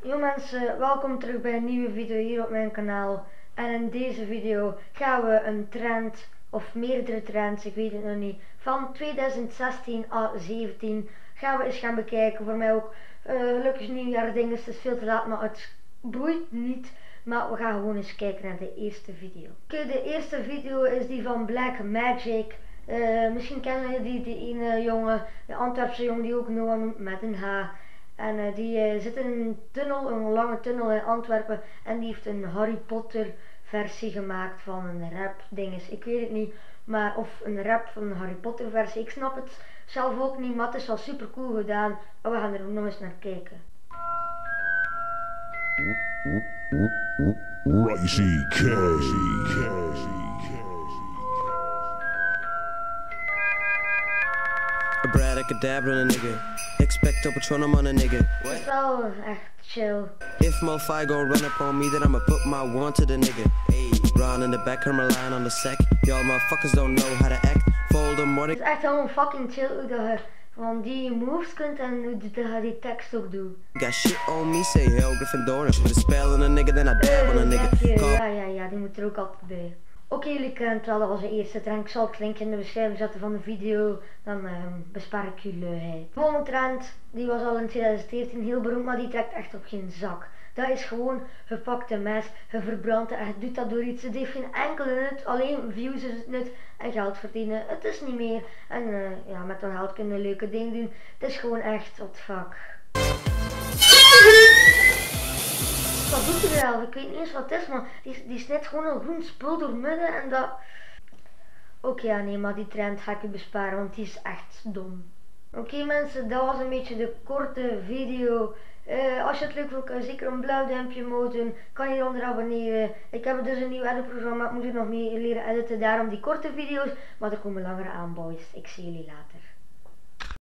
Yo mensen, welkom terug bij een nieuwe video hier op mijn kanaal. En in deze video gaan we een trend, of meerdere trends, ik weet het nog niet, van 2016 à 2017 gaan we eens gaan bekijken. Voor mij ook gelukkig nieuwjaar dingen, het is veel te laat, maar het boeit niet. Maar we gaan gewoon eens kijken naar de eerste video. Oké, de eerste video is die van Black Magic. Misschien kennen jullie die ene jongen, de Antwerpse jongen die ook Noah noemt met een H. En die zit in een tunnel, een lange tunnel in Antwerpen. En die heeft een Harry Potter versie gemaakt van een rap dinges. Ik weet het niet, maar of een rap van een Harry Potter versie. Ik snap het zelf ook niet, maar het is wel super cool gedaan. En we gaan er ook nog eens naar kijken. Risey Abracadabra on a nigga. Expecto Patronum on a nigga. Het is wel echt chill. If Mo-Fi gon' run up on me, then I'ma put my one to the nigga. Hey, Ron in the back, her line on the sack. Y'all motherfuckers don't know how to act. Fold them more. Het is echt helemaal fucking chill hoe dat je van die moves kunt en hoe dat je die tekst ook doet. Got shit on me, say hell Gryffindor. And put a spell on a nigga, then I dab on a nigga. Ja, die moet er ook altijd bij. Oké, jullie kennen het wel, dat was de eerste trend. Ik zal het linkje in de beschrijving zetten van de video. Dan bespaar ik jullie luiheid. De volgende trend, die was al in 2017 heel beroemd, maar die trekt echt op geen zak. Dat is gewoon gepakte mes, je verbrandt het en je doet dat door iets. Het heeft geen enkele nut, alleen views is het nut en geld verdienen. Het is niet meer. En ja, met dat geld kun je leuke dingen doen. Het is gewoon echt what the fuck. Wat doet hij wel? Ik weet niet eens wat het is, maar die snijdt gewoon een groen spul door midden en dat... Oké, ja, nee, maar die trend ga ik je besparen, want die is echt dom. Oké, mensen, dat was een beetje de korte video. Als je het leuk vond, kan je zeker een blauw duimpje omhoog doen. Kan je hieronder abonneren. Ik heb dus een nieuw editprogramma, ik moet er nog meer leren editen, daarom die korte video's. Maar er komen langere aan, boys. Ik zie jullie later.